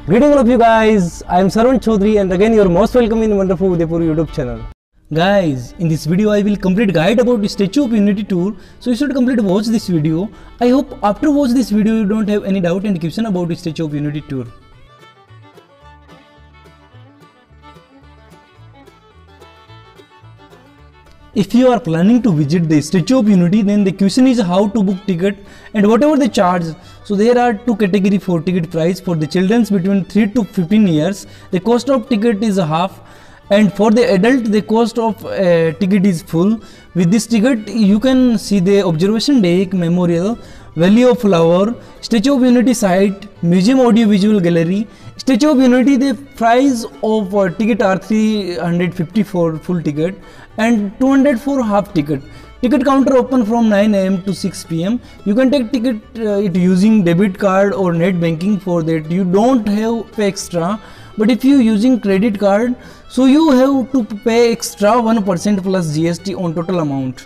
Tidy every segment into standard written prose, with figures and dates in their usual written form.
Greeting all of you guys, I am Sarwan Chaudhary and again you are most welcome in Wonderful Udaipur YouTube channel. Guys, in this video I will complete guide about the Statue of Unity tour, so you should complete watch this video. I hope after watch this video you don't have any doubt and question about the Statue of Unity tour. If you are planning to visit the Statue of Unity, then the question is how to book ticket and whatever they charge. So there are two categories for ticket price. For the children between 3 to 15 years, the cost of ticket is half, and for the adult the cost of ticket is full. With this ticket you can see the observation deck, memorial, Valley of Flower, Statue of Unity site, museum audio visual gallery. Statue of Unity, the price of ticket are 350 for full ticket and 200 for half ticket. Ticket counter open from 9 am to 6 pm. You can take ticket it using debit card or net banking. For that you don't have to pay extra, but if you using credit card, so you have to pay extra 1% plus GST on total amount.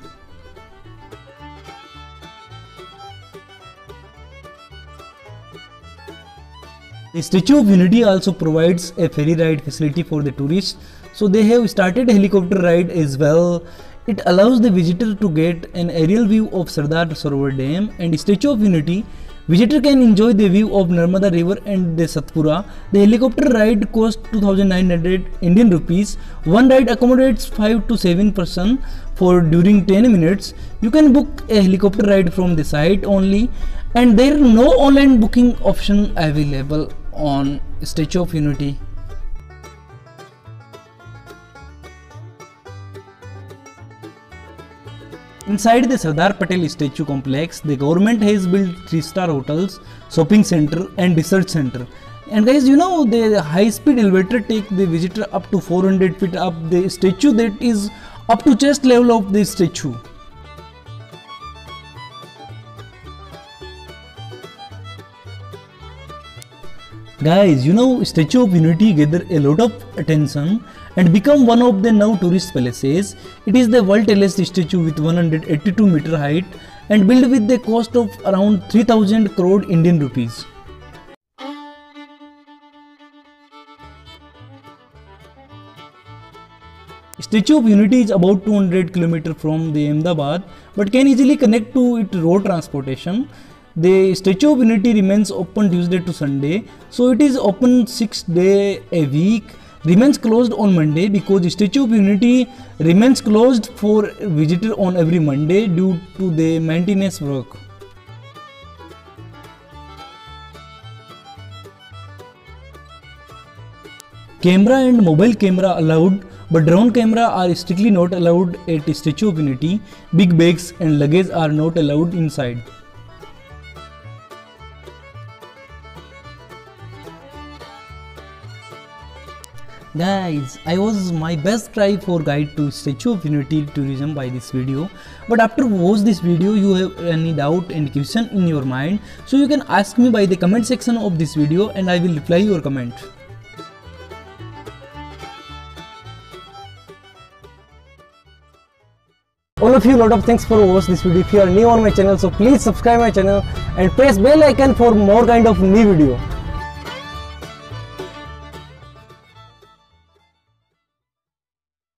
The Statue of Unity also provides a ferry ride facility for the tourists, so they have started a helicopter ride as well. It allows the visitor to get an aerial view of Sardar Sarovar Dam and Statue of Unity. Visitor can enjoy the view of Narmada River and the Satpura. The helicopter ride costs 2,900 Indian rupees. One ride accommodates 5 to 7 persons for during 10 minutes. You can book a helicopter ride from the site only, and there are no online booking option available on Statue of Unity. Inside the Sardar Patel statue complex, the government has built 3-star hotels, shopping center and research center. And guys, you know, the high-speed elevator take the visitor up to 400 feet up the statue, that is up to chest level of the statue. Guys, you know, Statue of Unity gather a lot of attention and become one of the now tourist palaces. It is the world tallest statue with 182 meter height and built with the cost of around 3000 crore Indian rupees. Statue of Unity is about 200 km from the Ahmedabad but can easily connect to its road transportation. The Statue of Unity remains open Tuesday to Sunday, so it is open 6 days a week. Remains closed on Monday because Statue of Unity remains closed for visitor on every Monday due to the maintenance work. Camera and mobile camera allowed, but drone camera are strictly not allowed at Statue of Unity. Big bags and luggage are not allowed inside. Guys, I was my best try for guide to Statue of Unity tourism by this video, but after watch this video you have any doubt and question in your mind, so you can ask me by the comment section of this video and I will reply your comment. All of you, lot of thanks for watching this video. If you are new on my channel, so please subscribe my channel and press bell icon for more kind of new video.